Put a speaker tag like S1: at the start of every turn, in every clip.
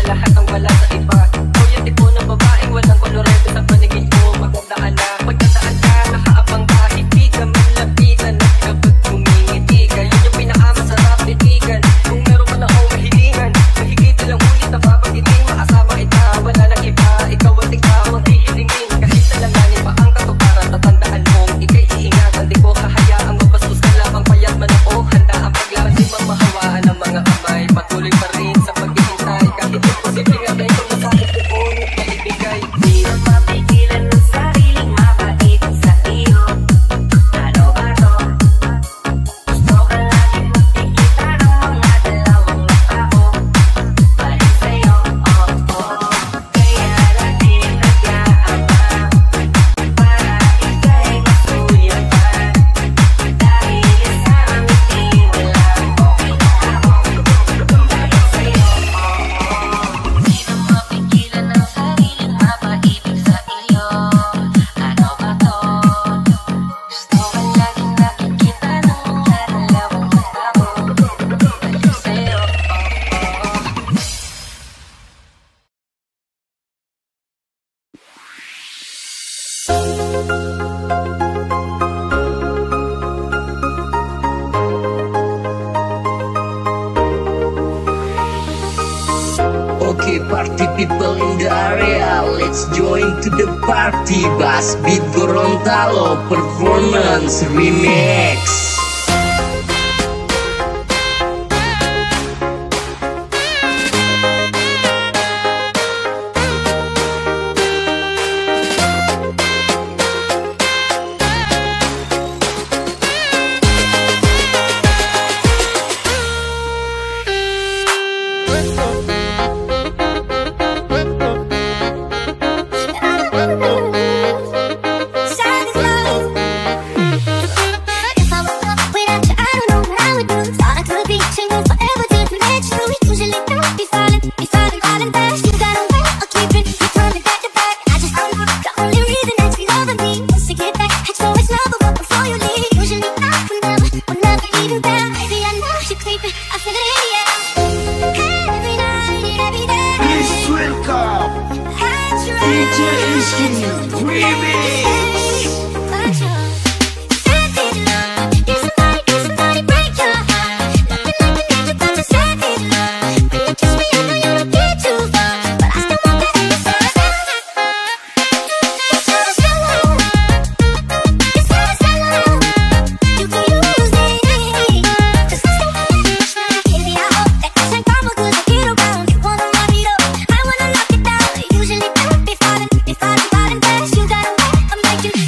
S1: lahat ang wala sa iba. Ikaw yung tipo ng babaeng walang kolorete sa paningin mo. Magandaan na, pagkandaan ka, nakaabang ka, hindi ka man lapitan. At kapag humingiti ka, yun yung pinakamasarap titigan. Kung meron ka na akong mahilingan, mahigit lang ulit na papagiting. Maasama kita, wala nang iba, ikaw at ikaw ang hihilingin. Kahit talanganin pa ang katuparan, tatandaan mong ika'y iingatan. Di ko hahayaang mabastos ka lamang, payat man ako. Handa ang paglaban, di mamahawaan ng mga kamay. Patuloy pa rin sa paghihintay, kahit imposible nga tayo kung nasakit ko ngunit maibigay. Di na mapigilan ng sariling mapait sa iyo. Ano ba to? Gusto ka laging magkikita ng mga dalawang tao. Balik sa'yo, kaya laging nag-aabang para ika'y masuyapan. Dahil isang ngiti mo lang okay na ako. Balik sa'yo, di na mapigilan ng sariling mapaibig sa iyo. Ano ba to? Gusto ka laging nakikita ng mga dalawang tao. Balik sa'yo,
S2: Okay, party people in the area, let's join to the party. Bass Beat Gorontalo Performance Remix.
S3: Please welcome DJ Iski Remix.
S4: Usually don't be falling fast. You got away, I'm making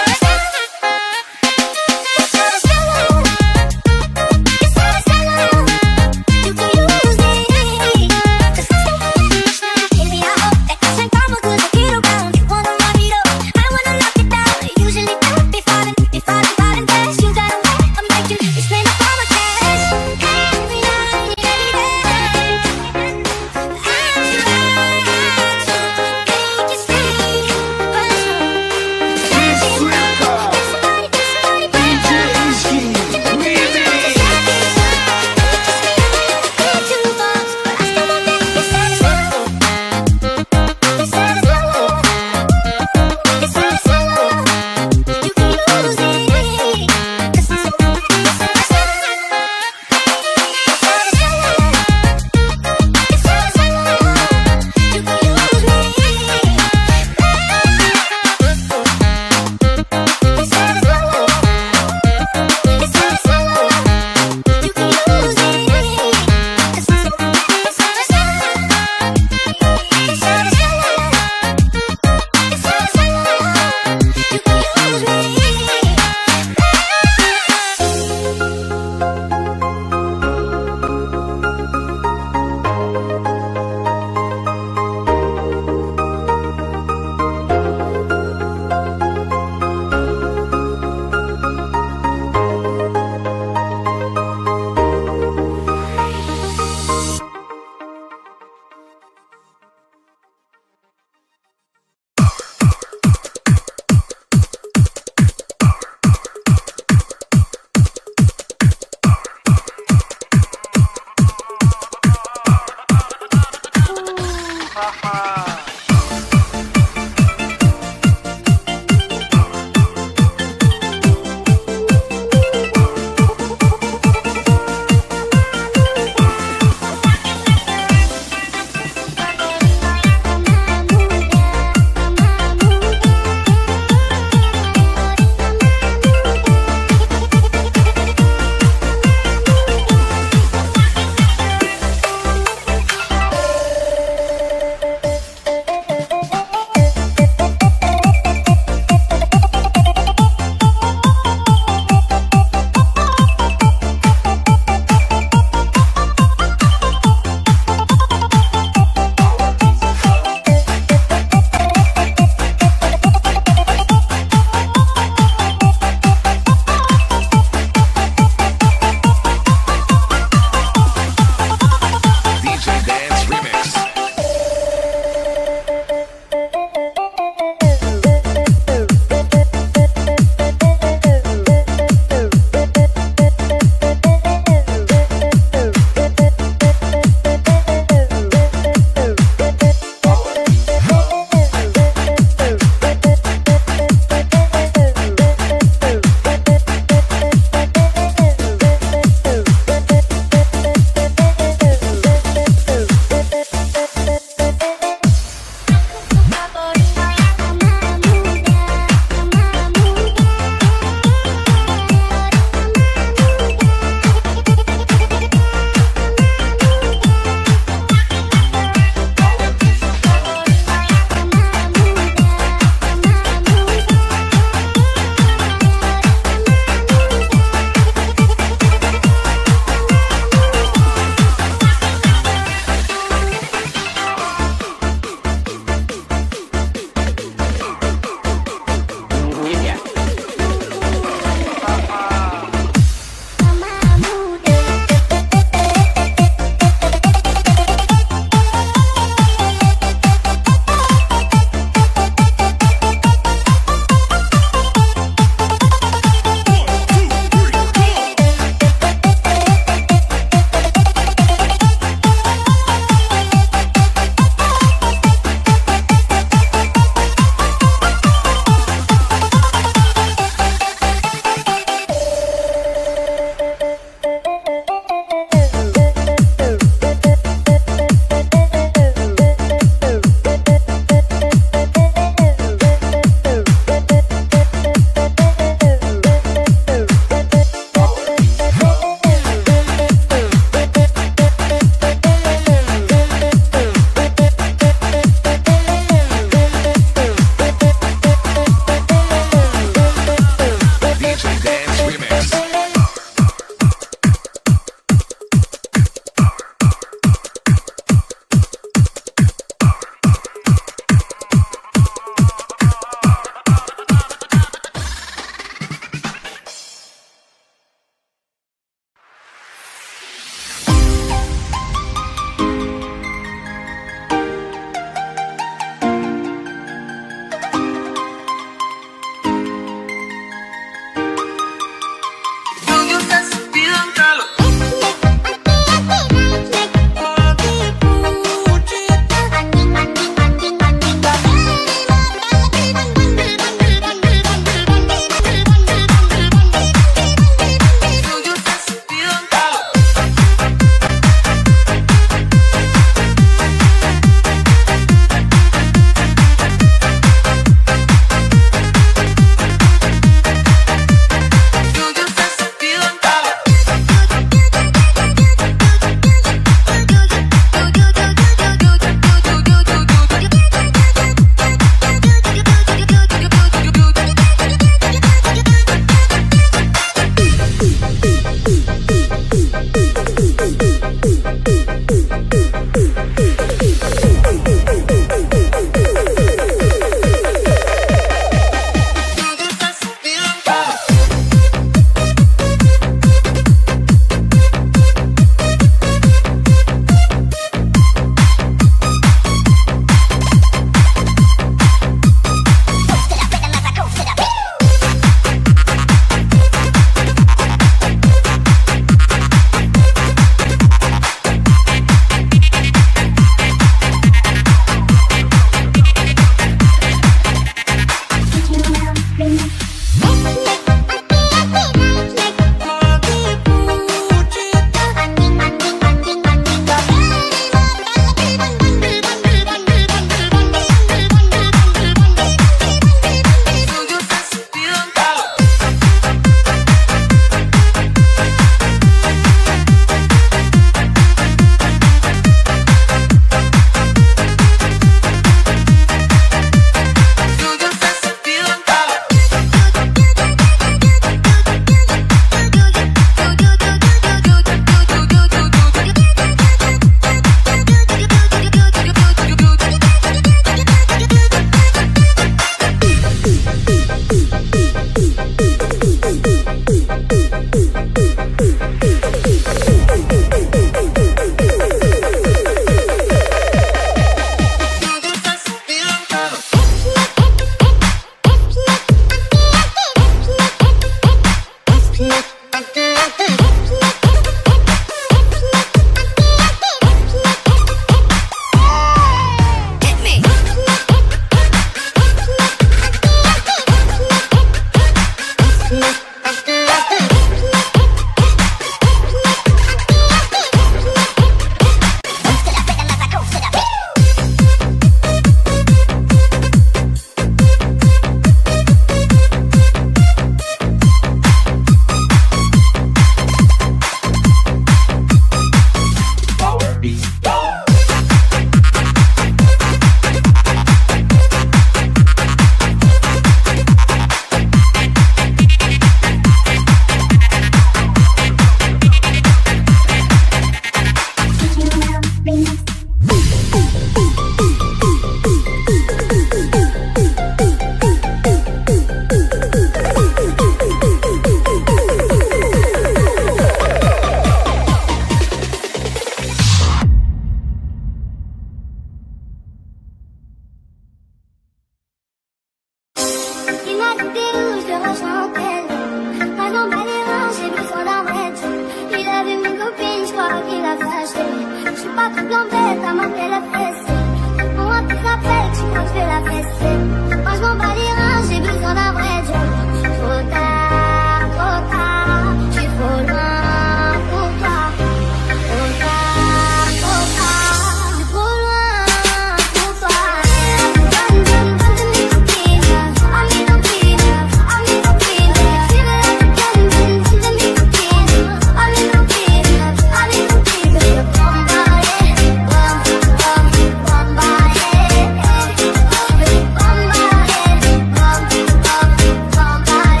S4: pas tout planter, t'as monté la fessée. Pour un petit appel, tu crois que je vais la fesser. Moi je m'en bats les reins, j'ai besoin d'un vrai job. Trop tard, je suis trop loin pour toi. Trop tard, je suis trop loin pour toi. Donne de mes copines, à mes copines, à mes copines. Tu veux la donne de mes copines, à mes copines, à mes copines. Je veux bombarder, bombarder, bombarder. Je veux bombarder, bombarder.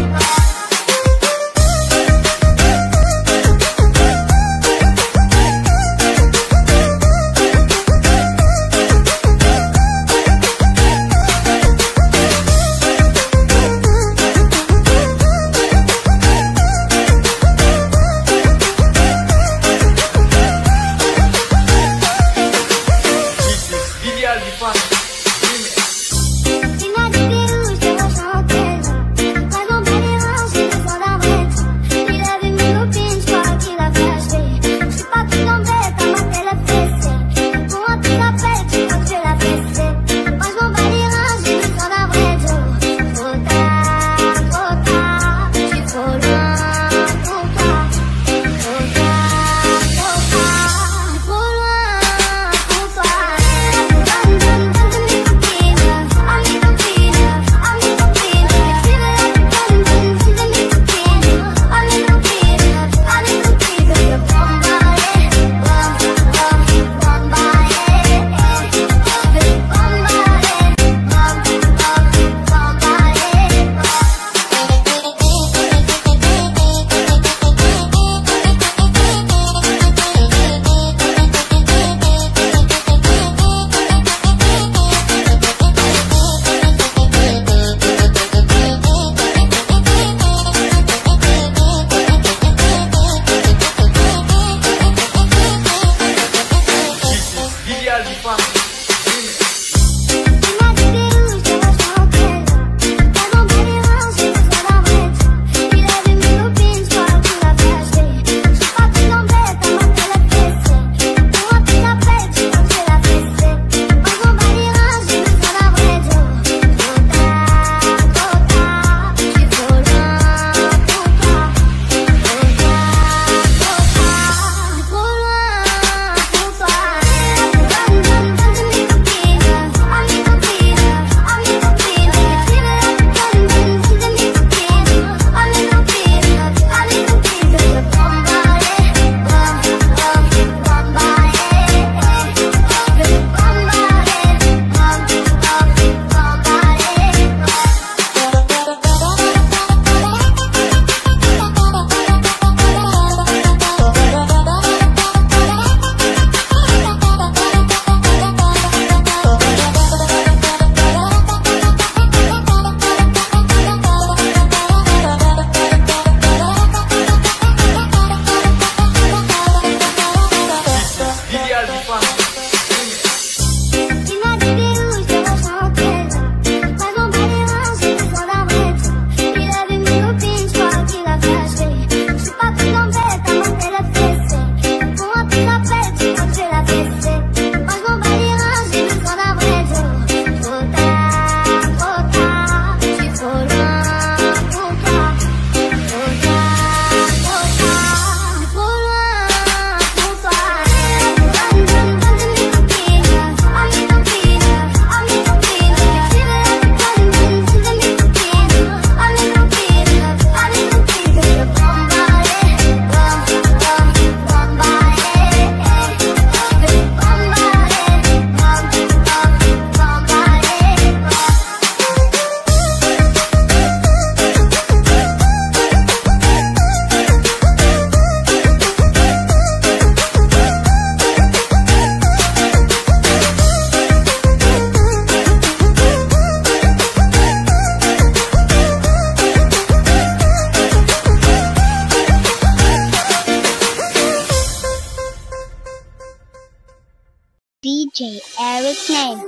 S4: Tu m'as dit t'es où, je te rechantais là. Moi je m'en bats les reins, j'ai besoin d'un vrai job. Il avait mes copines, je crois qu'il a flashé. Je suis pas tout tombée, t'as maté la fessée. Pour un petit appel, tu crois que je vais la fesser. Moi je m'en bats les reins, j'ai besoin d'un vrai job. Trop tard, je suis trop loin pour toi. Trop tard, trop loin pour toi. Donne de mes copines, à mes copines, à mes copines. Tu veux la donne de mes copines, à mes copines, à mes copines. Je veux bombarder, bombarder, bombarder. Je veux Tu m'as dit t'es où, je te rechantais là. Moi je m'en bats les reins, j'ai besoin d'un vrai job. Il avait mes copines, je crois qu'il a flashé. Je suis pas tout tombée, t'as maté la fessée. Pour un petit appel, tu crois que je vais la fesser. Moi je m'en bats les reins, j'ai besoin d'un vrai job. Trop tard, je suis trop loin pour toi. Trop tard, trop loin pour toi. Donne de mes copines, à mes copines, à mes copines. Tu veux la donne de mes copines, à mes copines, à mes copines. Je veux bombarder, bombarder, bombarder. Je veux bombarder, Tu m'as dit t'es où, je te rechantais là. Moi je m'en bats les reins, j'ai besoin d'un vrai job. Il avait mes copines, je crois qu'il a flashé. Je suis pas tout tombée, t'as maté la fessée. Pour un petit appel, tu crois que je vais la fesser. Moi je m'en bats les reins, j'ai besoin d'un vrai job. Trop tard, je suis trop loin pour toi. Trop tard, je suis trop loin pour toi. Donne de mes copines, à mes copines, à mes copines. Tu veux la donne de mes copines, à mes copines, à mes copines. Je veux bombarder, bombarder, bombarder. Je veux bombarder, DJ Eric's name.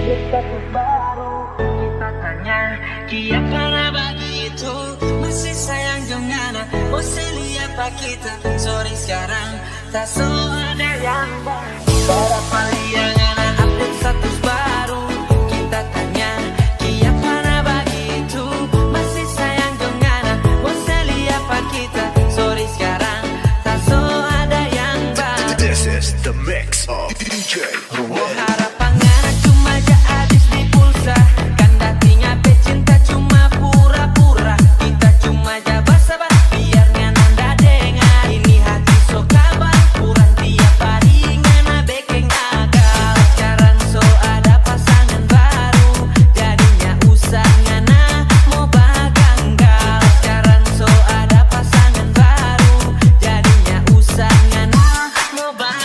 S1: status baru kita tanya kia karena begitu masih sayang jangan masih lihat pak kita sorry sekarang tak so ada yang baru para paliangan update status baru kita tanya kia karena begitu masih sayang jangan masih lihat pak kita sorry sekarang tak so ada yang baru.
S3: This is the mix of DJ Ruben.
S1: Harapannya cuma aja habis di pulsa kan datinya pecinta cuma pura-pura kita cuma aja basa-basi biarnya nanda dengar ini hati so kabar kurang tiap hari ngana bekeng akal sekarang so ada pasangan baru jadinya usah ngana mau baganggal sekarang so ada pasangan baru jadinya usah ngana mau baganggal.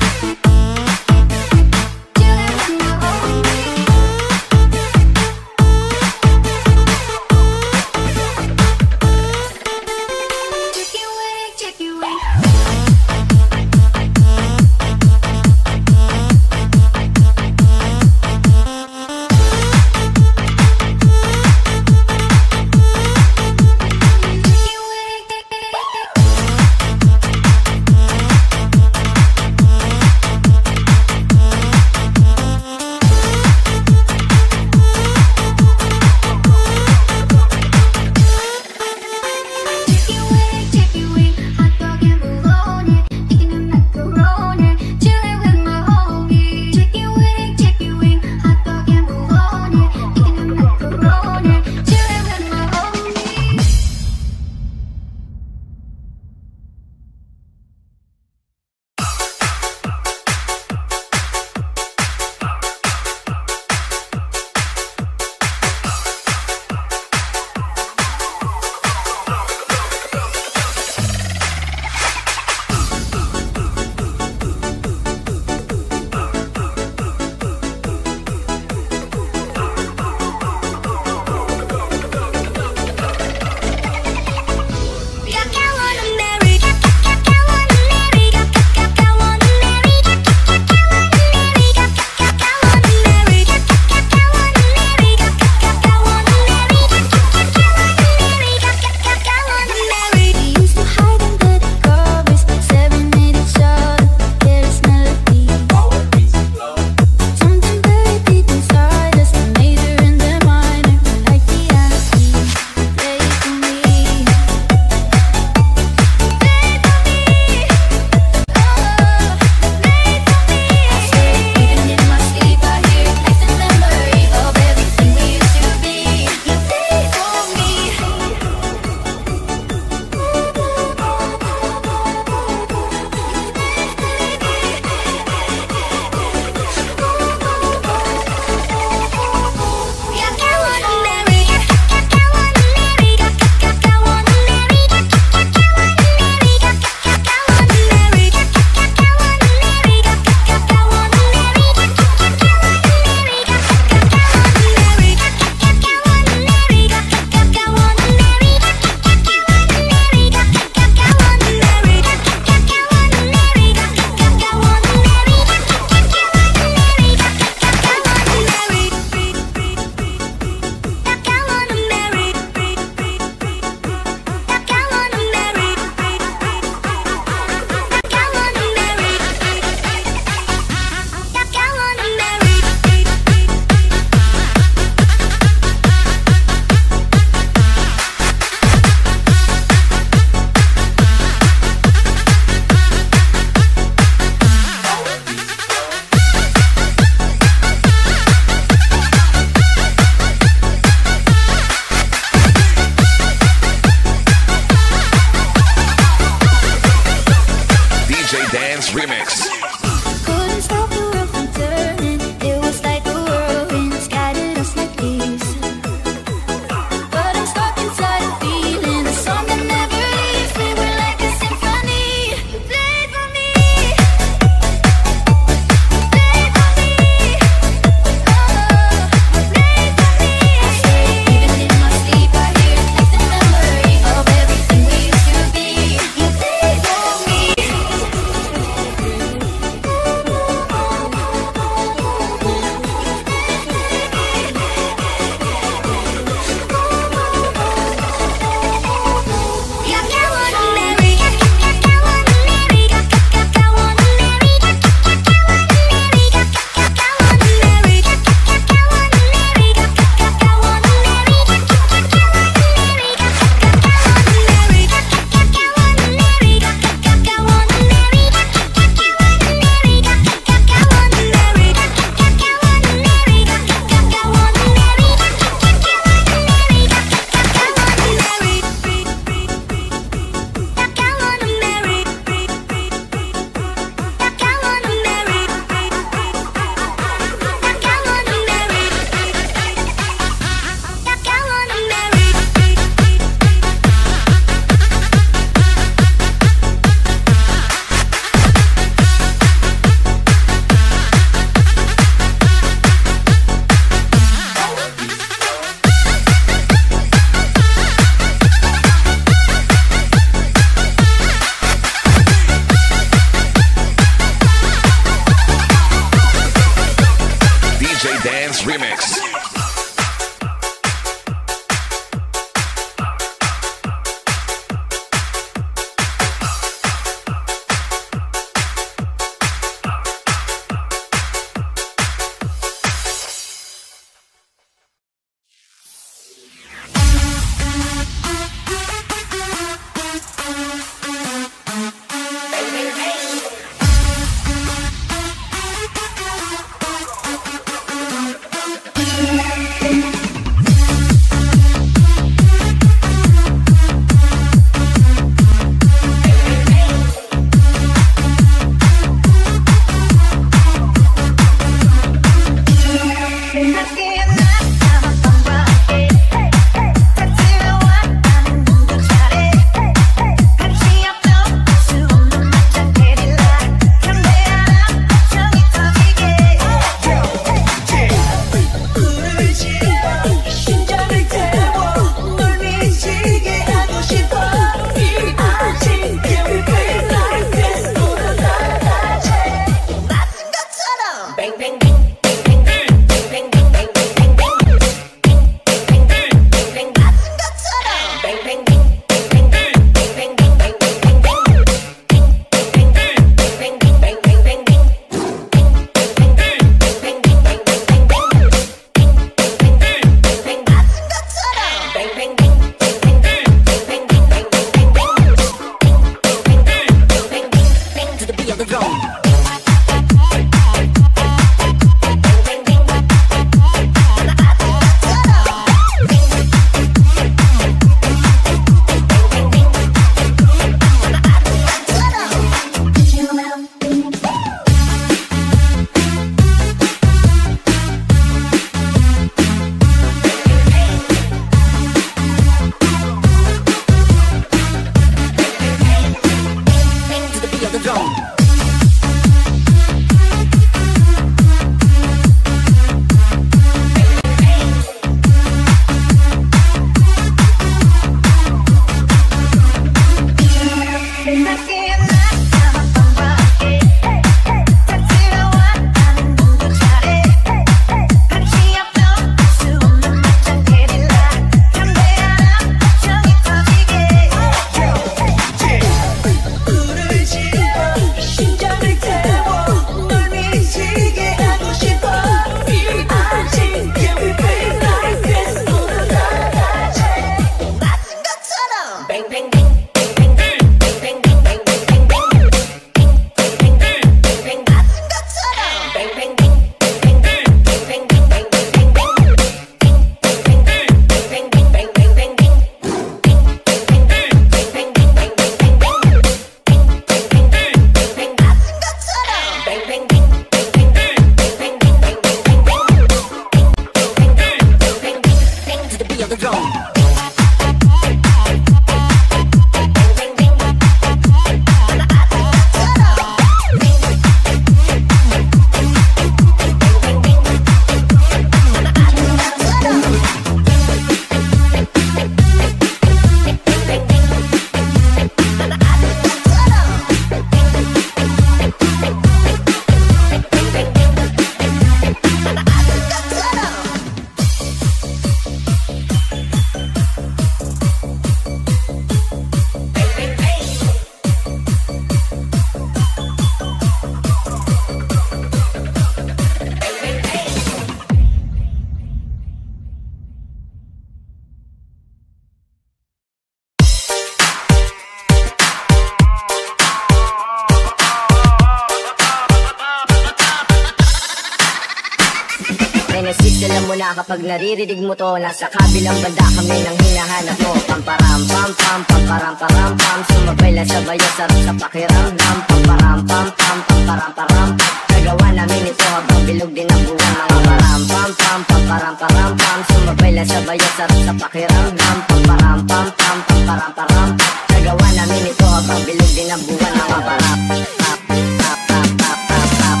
S5: Genesis, alam mo na kapag naririnig mo to, nasa kabilang banda kami nang hinahanap mo. Pamparam pam pam, pamparam param pam, sumabay lang sabay ang sarap sa pakiramdam. Pamparam pam pam, pamparam param pam, nagawa namin ito habang bilog din ang buwan. Pamparam pam pam, pamparam param pam, sumabay lang sabay ang sarap sa pakiramdam. Pamparam pam pam, pamparam param pam, nagawa namin ito habang bilog din ang buwan. Pamparam pam pam pam pam pam pam.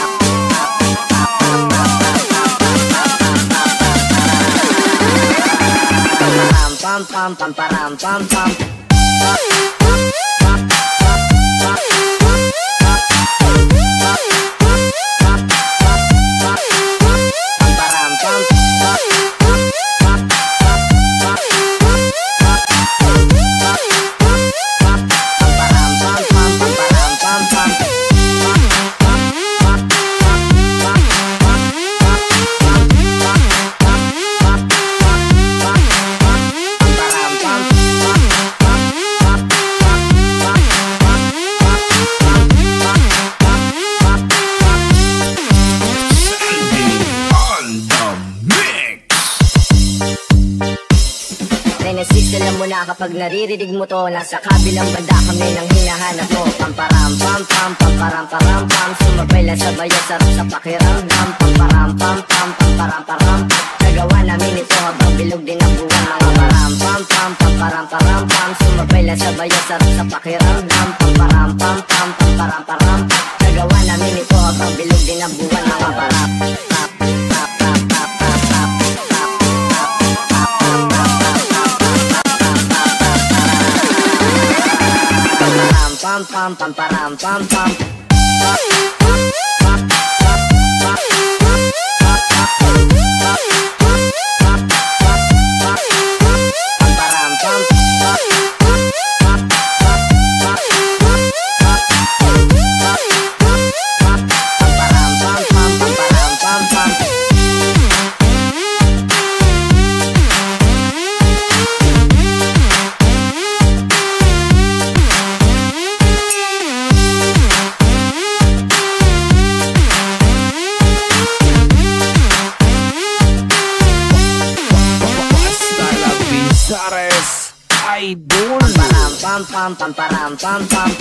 S5: Pam pam pam param pam pam. Genesis, alam mo na kapag naririnig mo to, nasa kabilang banda kami nang hinahanap mo. Pamparam pam pam, pamparam param pam, sumabay lang sabay ang sarap sa pakiramdam. Pamparam pam pam, pamparam param pam, nagawa namin ito habang bilog din ang buwan. Pamparam pam pam, pamparam param pam, sumabay lang sabay ang sarap sa pakiramdam. Pamparam pam pam, pamparam param pam, nagawa namin ito habang bilog din ang buwan. Pamparam pam pam pam pam pam pam. Pam pam pam param pam pam.
S2: Idol.
S5: Pam pam pam param pam pam.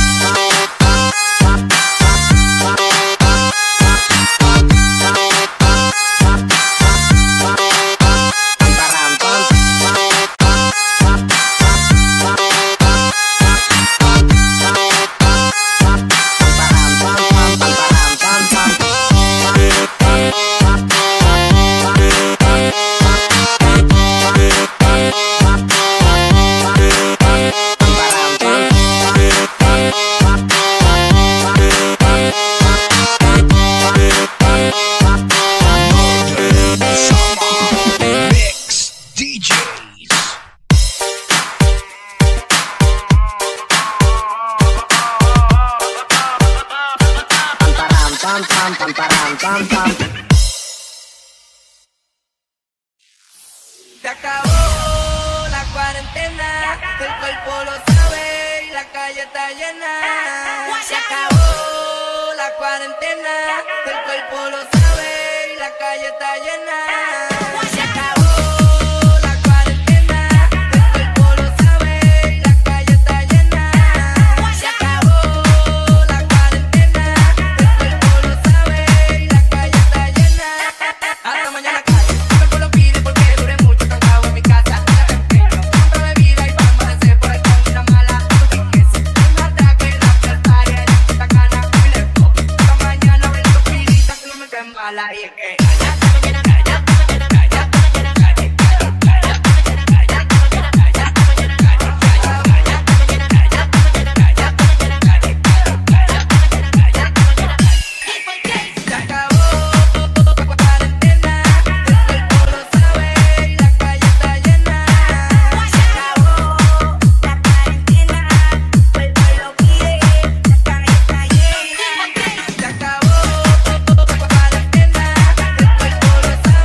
S1: Se acabó la cuarentena, el cuerpo lo sabe y la calle está llena. Se acabó la cuarentena, el cuerpo lo sabe y la calle está llena. Se acabó la cuarentena, el cuerpo lo sabe y la calle está llena. Se acabó la cuarentena, el cuerpo lo sabe y la calle está llena. Hasta mañana calle, el cuerpo lo pide porque dure mucho cantado en mi casa. Compra bebida y vamos a hacer por ahí con una mala. Un ataque, la party, la cana, y le pop. Esta mañana abre tu pirita que no me quede mala y es que se acabó la cuarentena, el cuerpo lo sabe.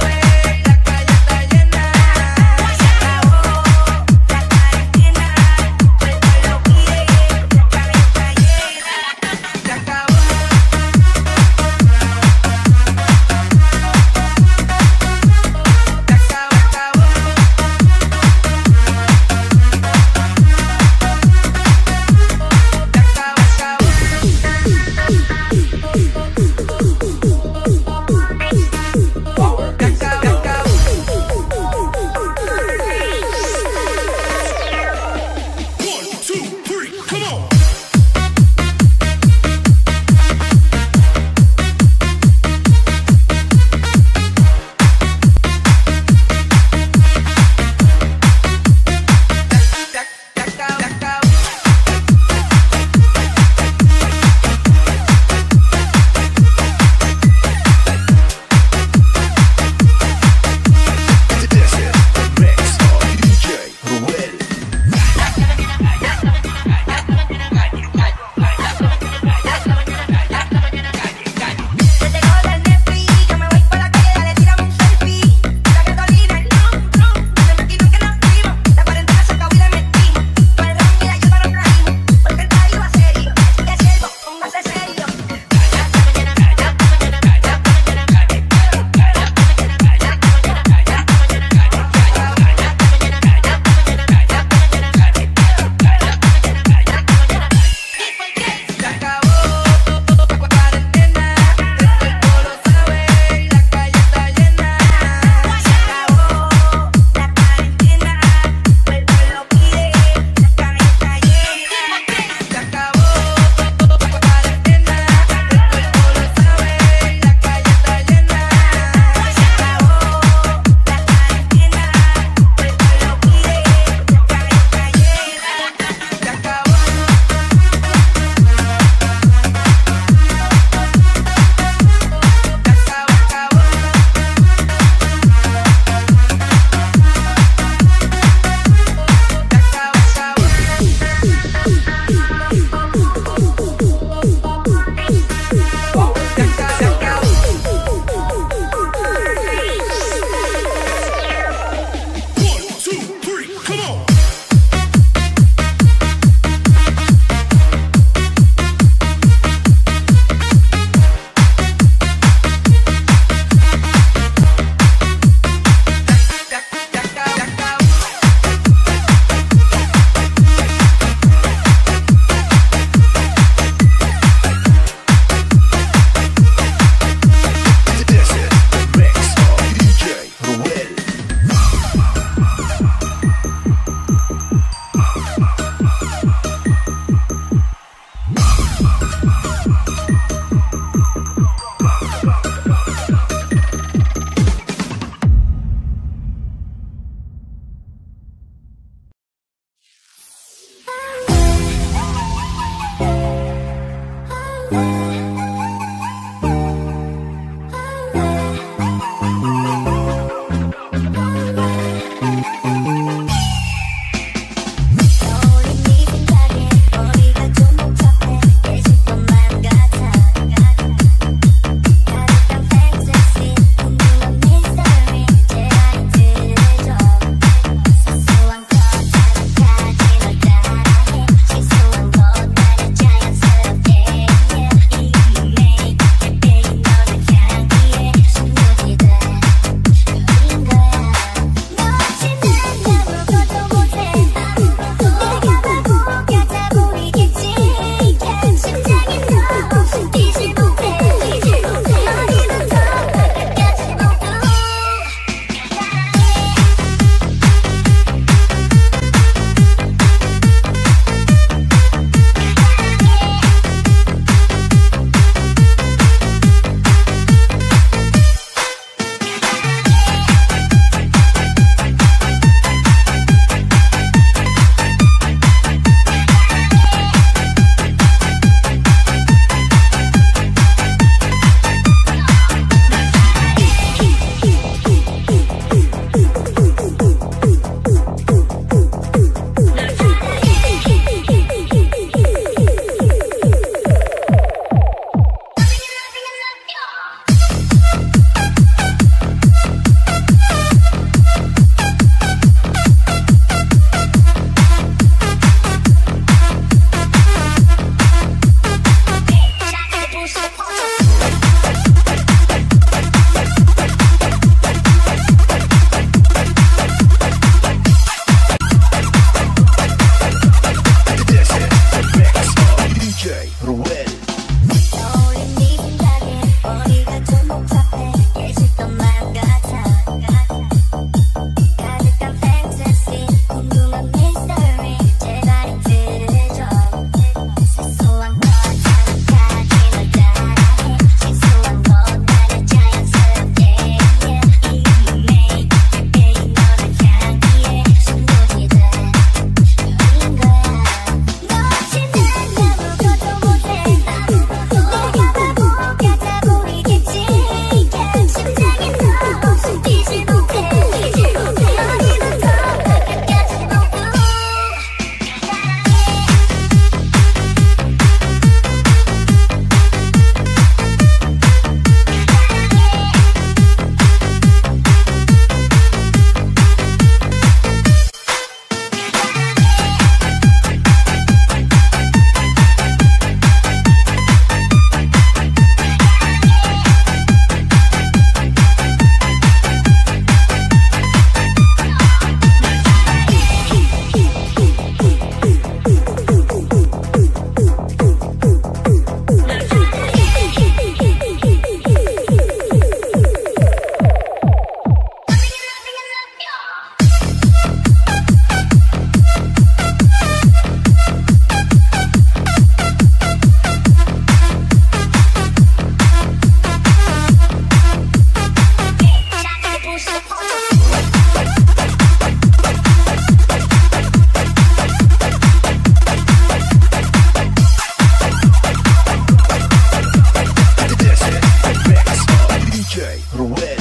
S3: DJ Ruel.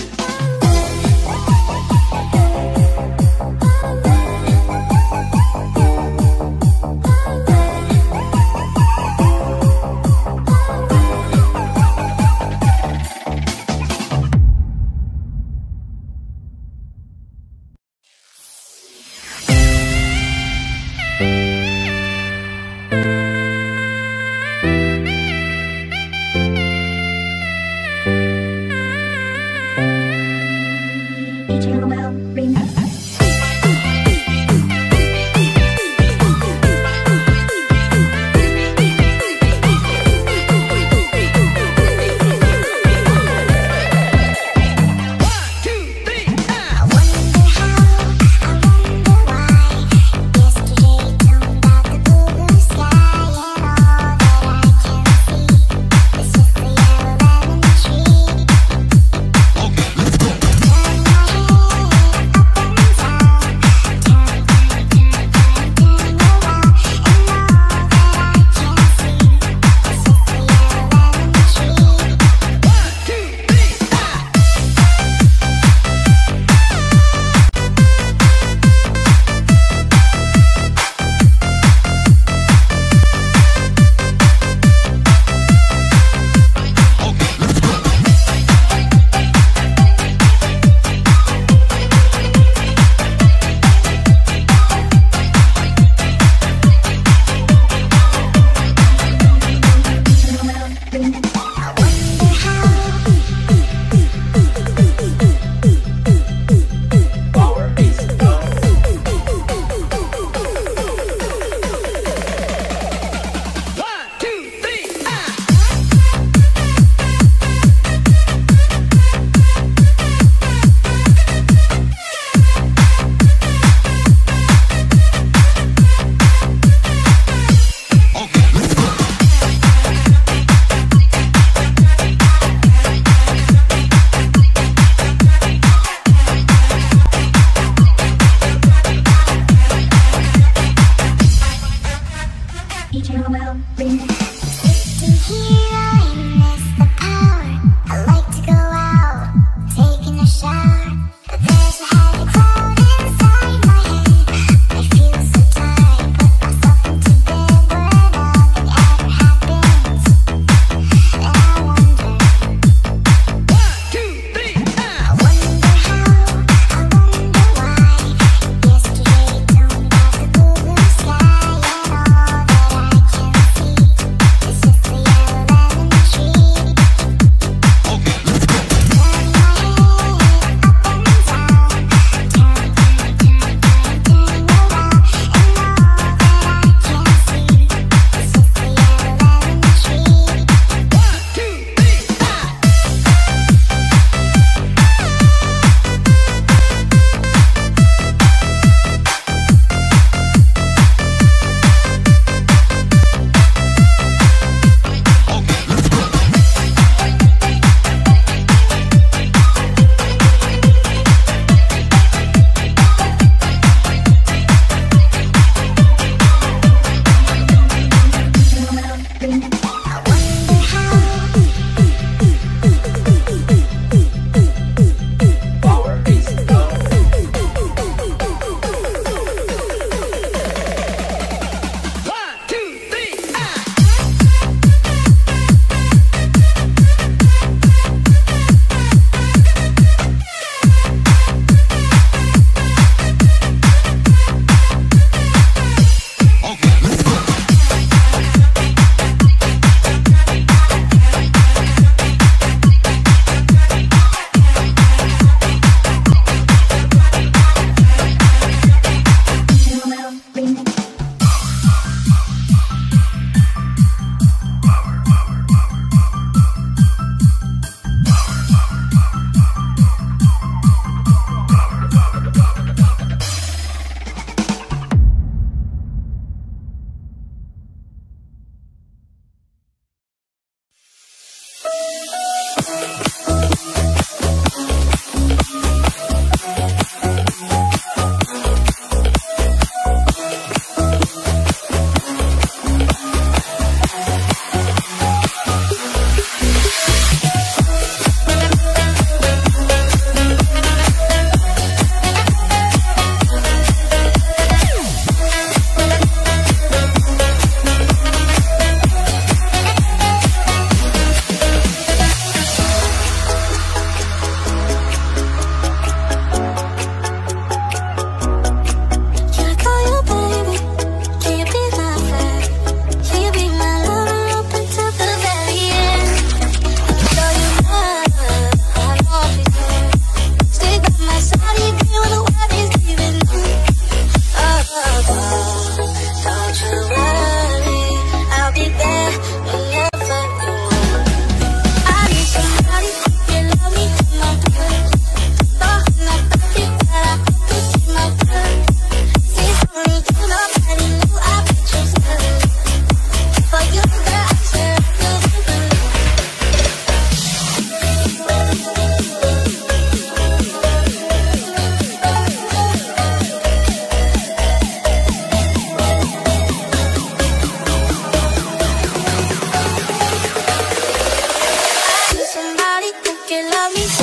S4: love me.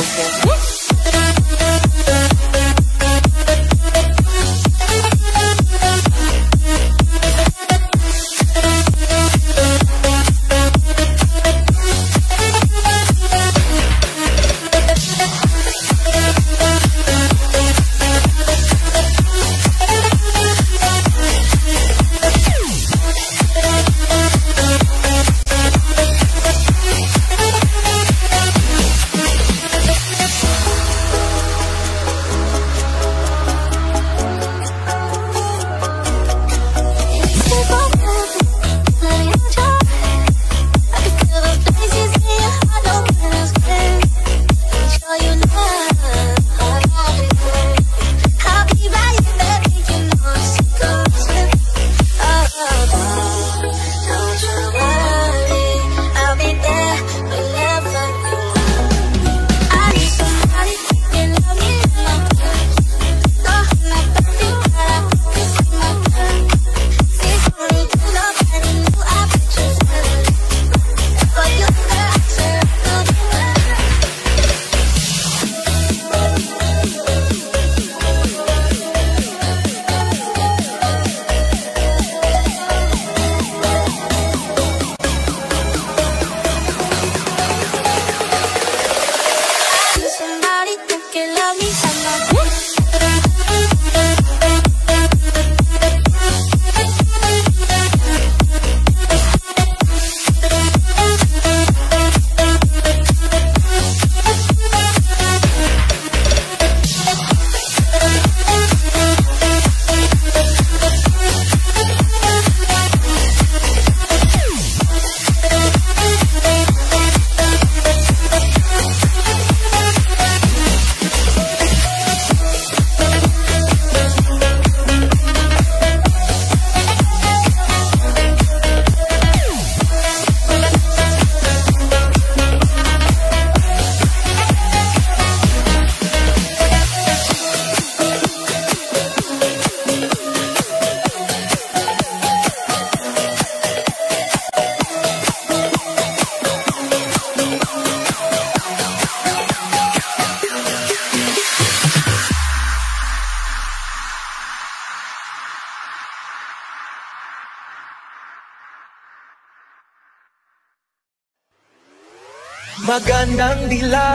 S6: Magandang dilag,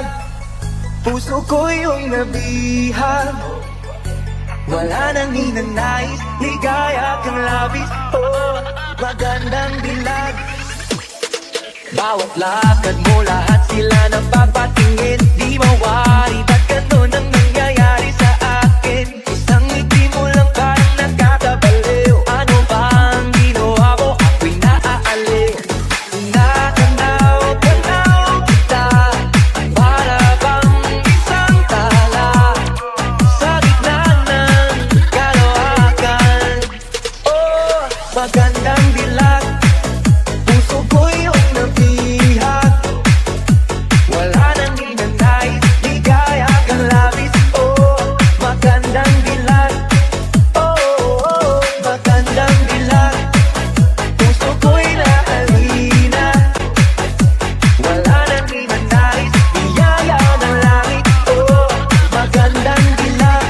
S6: puso ko yung nabihag. Wala nang ninanais, ligaya kang labis. Oh, magandang dilag. Bawat lakad mo, lahat sila napapatingin. Di mawari, ba't ganun ang nangyayari sa akin? Isang ngiti mo lang parang nakakabaliw. Ano ba ang ginawa mo? Ako'y naaaliw. Tanaw kita, para bang isang tala sa gitna ng kalawakan. Oh, magandang dilag, puso ko yung nabihag. Wala nang ninanais, ligaya kang labis. Oh, magandang dilag. Oh, magandang dilag, puso ko'y naalina. Wala nang ninanais, biyaya ng langit. Oh, magandang dilag.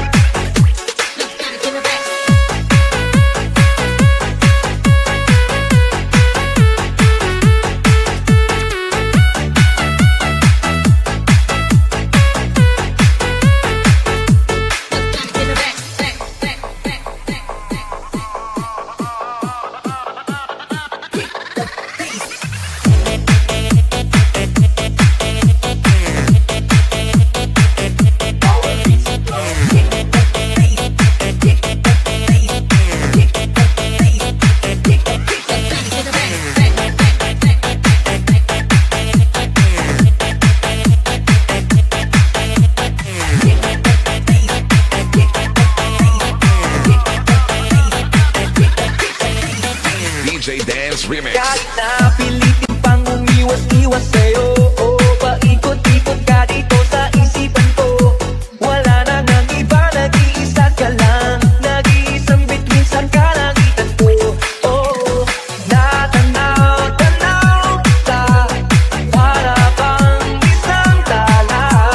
S3: DJ Dance Remix.
S6: Kahit na pilitin pang umiwas-iwas sa'yo, oh, paikot-ikot ka dito sa isipan ko. Wala na nang iba, nag-iisa ka lang. Nag-iisang bituin sa kalangitan ko. Oh, natanaw-tanaw kita, para bang isang tala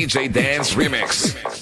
S7: DJ Dance Remix.